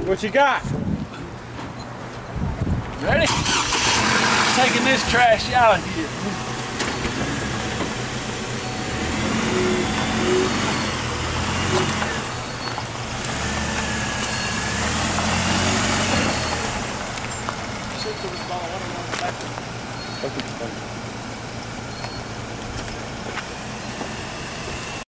What you got? Ready? Taking this trash out of here. Okay.